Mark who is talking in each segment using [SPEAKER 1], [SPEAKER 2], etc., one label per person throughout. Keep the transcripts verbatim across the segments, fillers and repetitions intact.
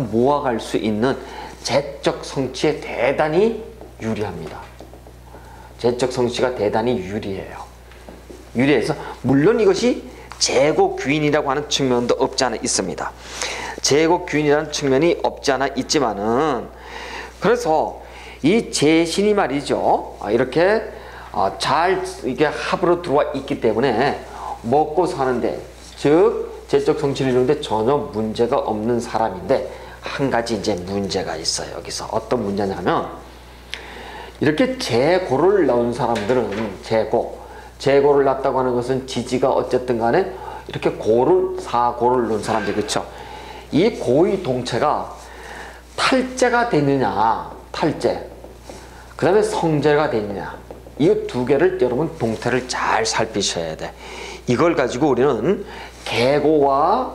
[SPEAKER 1] 모아갈 수 있는 재적 성취에 대단히 유리합니다. 재적 성취가 대단히 유리해요. 유리해서 물론 이것이 재고귀인이라고 하는 측면도 없지 않아 있습니다. 재고귀인이라는 측면이 없지 않아 있지만은, 그래서 이 재신이 말이죠, 이렇게 잘 이게 합으로 들어와 있기 때문에 먹고 사는데, 즉 재적 성취를 이루는데 전혀 문제가 없는 사람인데, 한 가지 이제 문제가 있어요. 여기서 어떤 문제냐면, 이렇게 재고를 넣은 사람들은 재고, 재고를 낳았다고 하는 것은 지지가 어쨌든 간에 이렇게 고를, 사고를 넣은 사람들, 그렇죠? 이 고의 동체가 탈재가 되느냐, 탈재, 그 다음에 성재가 되느냐, 이 두 개를 여러분 동태를 잘 살피셔야 돼. 이걸 가지고 우리는 계고와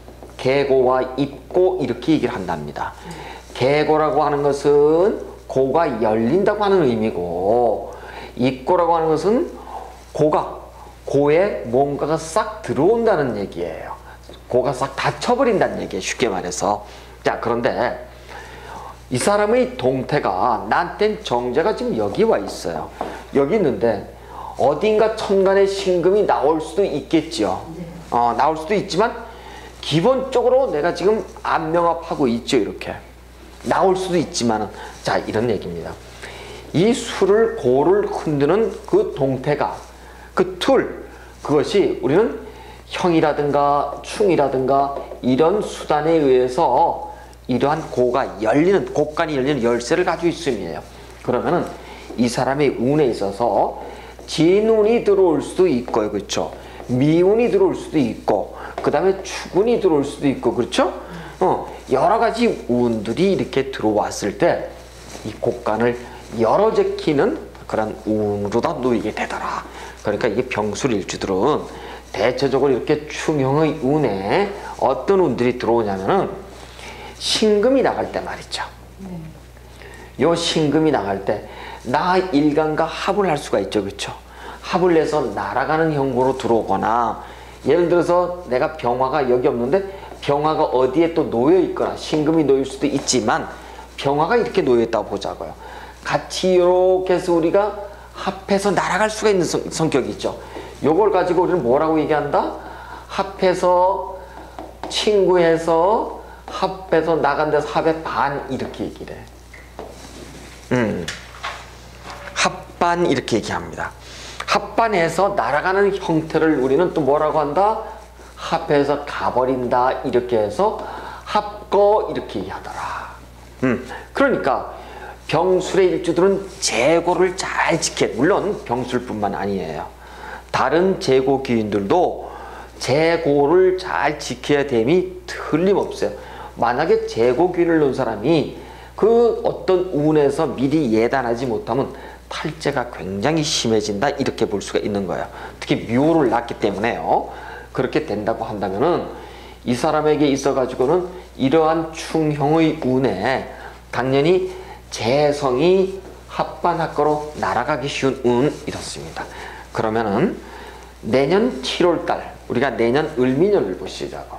[SPEAKER 1] 계고와 입고 이렇게 얘기를 한답니다. 계고라고 하는 것은 고가 열린다고 하는 의미고, 입고라고 하는 것은 고가, 고에 뭔가가 싹 들어온다는 얘기예요. 고가 싹 닫혀버린다는 얘기예요, 쉽게 말해서. 자, 그런데 이 사람의 동태가, 나한텐 정제가 지금 여기 와 있어요. 여기 있는데 어딘가 천간에 신금이 나올 수도 있겠죠. 어, 나올 수도 있지만 기본적으로 내가 지금 안명합하고 있죠. 이렇게 나올 수도 있지만은, 자, 이런 얘기입니다. 이 수를, 고를 흔드는 그 동태가, 그 툴, 그것이 우리는 형이라든가 충이라든가 이런 수단에 의해서 이러한 고가 열리는, 곡간이 열리는 열쇠를 가지고 있음이에요. 그러면은 이 사람의 운에 있어서 진운이 들어올 수도 있고요, 그렇죠? 미운이 들어올 수도 있고, 그 다음에 축운이 들어올 수도 있고, 그렇죠? 어, 여러 가지 운들이 이렇게 들어왔을 때 이 곡간을 열어 제키는 그런 운으로다 놓이게 되더라. 그러니까 이게 병술일주들은 대체적으로 이렇게 충형의 운에 어떤 운들이 들어오냐면은 신금이 나갈 때 말이죠. 요 신금이 나갈 때 나 일간과 합을 할 수가 있죠, 그렇죠? 합을 내서 날아가는 형국으로 들어오거나, 예를 들어서 내가 병화가 여기 없는데 병화가 어디에 또 놓여 있거나, 신금이 놓일 수도 있지만 병화가 이렇게 놓여 있다고 보자고요. 같이 이렇게 해서 우리가 합해서 날아갈 수가 있는 성, 성격이 있죠. 요걸 가지고 우리는 뭐라고 얘기한다? 합해서, 친구해서, 합해서 나간 데서 합의 반, 이렇게 얘기를 해. 음. 합반, 이렇게 얘기합니다. 합반해서 날아가는 형태를 우리는 또 뭐라고 한다? 합해서 가버린다, 이렇게 해서 합거, 이렇게 얘기하더라. 음. 그러니까 병술의 일주들은 재고를 잘 지켜. 물론 병술뿐만 아니에요. 다른 재고 기인들도 재고를 잘 지켜야 됨이 틀림없어요. 만약에 재고 기인을 놓은 사람이 그 어떤 운에서 미리 예단하지 못하면 탈재가 굉장히 심해진다, 이렇게 볼 수가 있는 거예요. 특히 묘를 낳기 때문에요. 그렇게 된다고 한다면은 이 사람에게 있어 가지고는 이러한 충형의 운에 당연히 재성이 합반합거로 날아가기 쉬운 운, 이렇습니다. 그러면은 내년 칠월달, 우리가 내년 을미년을 보시자고.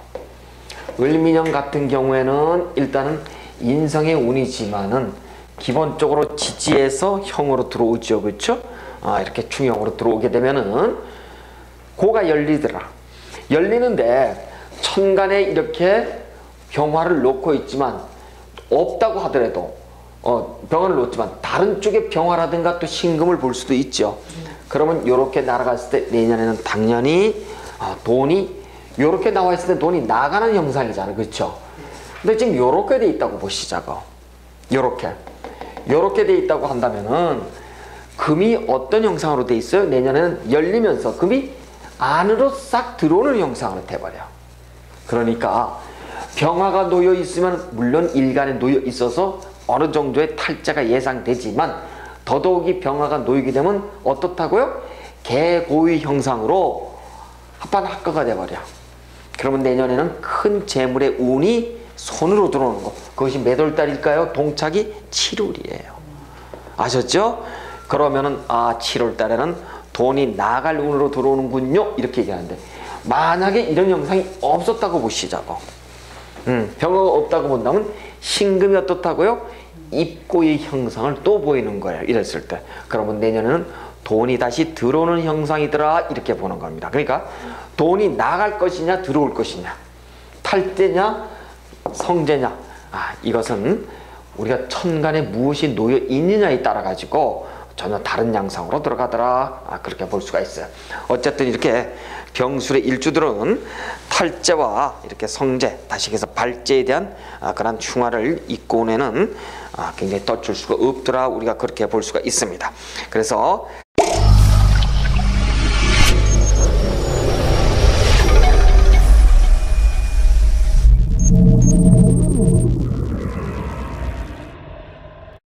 [SPEAKER 1] 을미년 같은 경우에는 일단은 인성의 운이지만은 기본적으로 지지에서 형으로 들어오죠, 그렇죠? 아, 이렇게 충형으로 들어오게 되면은 고가 열리더라. 열리는데 천간에 이렇게 병화를 놓고 있지만, 없다고 하더라도 어, 병화를 놓지만 다른 쪽에 병화라든가 또 신금을 볼 수도 있죠. 그러면 이렇게 날아갔을 때 내년에는 당연히 어, 돈이 이렇게 나와 있을 때 돈이 나가는 형상이잖아요, 그렇죠? 근데 지금 이렇게 돼 있다고 보시자고. 이렇게 이렇게 돼 있다고 한다면은 금이 어떤 형상으로 돼 있어요? 내년에는 열리면서 금이 안으로 싹 들어오는 형상으로 돼버려. 그러니까 병화가 놓여 있으면 물론 일간에 놓여 있어서 어느 정도의 탈재가 예상되지만, 더더욱이 병화가 놓이게 되면 어떻다고요? 개고의 형상으로 합반합거가 돼버려. 그러면 내년에는 큰 재물의 운이 손으로 들어오는 거, 그것이 몇 월달일까요? 동착이 칠월이에요. 아셨죠? 그러면은 아, 칠월달에는 돈이 나갈 운으로 들어오는군요, 이렇게 얘기하는데, 만약에 이런 형상이 없었다고 보시자고. 음, 병어가 없다고 본다면 신금이 어떻다고요? 입고의 형상을 또 보이는 거예요. 이랬을 때. 그러면 내년에는 돈이 다시 들어오는 형상이더라 이렇게 보는 겁니다. 그러니까 돈이 나갈 것이냐 들어올 것이냐, 탈재냐 성재냐, 아, 이것은 우리가 천간에 무엇이 놓여 있느냐에 따라 가지고 전혀 다른 양상으로 들어가더라, 아, 그렇게 볼 수가 있어요. 어쨌든 이렇게 병술의 일주들은 탈재와 이렇게 성재, 다시 해서 발재에 대한 아, 그런 흉화를 입고 오는 아, 굉장히 떠줄 수가 없더라, 우리가 그렇게 볼 수가 있습니다. 그래서